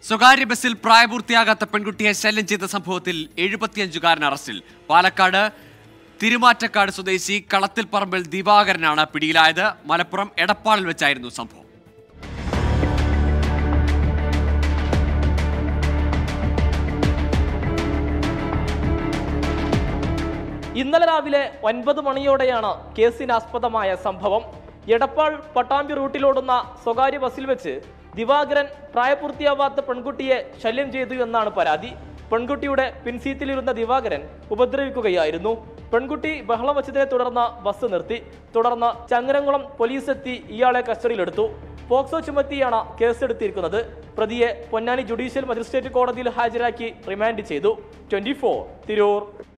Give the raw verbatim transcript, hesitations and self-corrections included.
സ്വകാര്യ ബസ്സിൽ പ്രായപൂർത്തിയാകാത്ത പെൺകുട്ടിയെ ശല്യം ചെയ്ത സംഭവത്തിൽ എഴുപത്തിയഞ്ചുകാരൻ അറസ്റ്റിൽ. പാലക്കാട് തിരുമാറ്റക്കാട് സ്വദേശി കളത്തിൽ പറമ്പിൽ ദിവാകരനാണ് പിടിയിലായത്. മലപ്പുറം എടപ്പാളിൽ വെച്ചായിരുന്നു സംഭവം. ഇന്നലെ രാവിലെ ഒൻപത് മണിയോടെയാണ് കേസിനാസ്പദമായ സംഭവം. എടപ്പാൾ പട്ടാമ്പി റൂട്ടിലോടുന്ന സ്വകാര്യ ബസ്സിൽ വെച്ച് ദിവാകരൻ പ്രായപൂർത്തിയാവാത്ത പെൺകുട്ടിയെ ശല്യം ചെയ്തു എന്നാണ് പരാതി. പെൺകുട്ടിയുടെ പിൻസീറ്റിലിരുന്ന ദിവാകരൻ ഉപദ്രവിക്കുകയായിരുന്നു. പെൺകുട്ടി ബഹളം വച്ചതിനെ തുടർന്ന് ബസ് നിർത്തി. തുടർന്ന് ചങ്ങരംകുളം പോലീസ് എത്തി ഇയാളെ കസ്റ്റഡിയിലെടുത്തു. പോക്സോ ചുമത്തിയാണ് കേസെടുത്തിരിക്കുന്നത്. പ്രതിയെ പൊന്നാനി ജുഡീഷ്യൽ മജിസ്ട്രേറ്റ് കോടതിയിൽ ഹാജരാക്കി റിമാൻഡ് ചെയ്തു. Twenty four Tirur.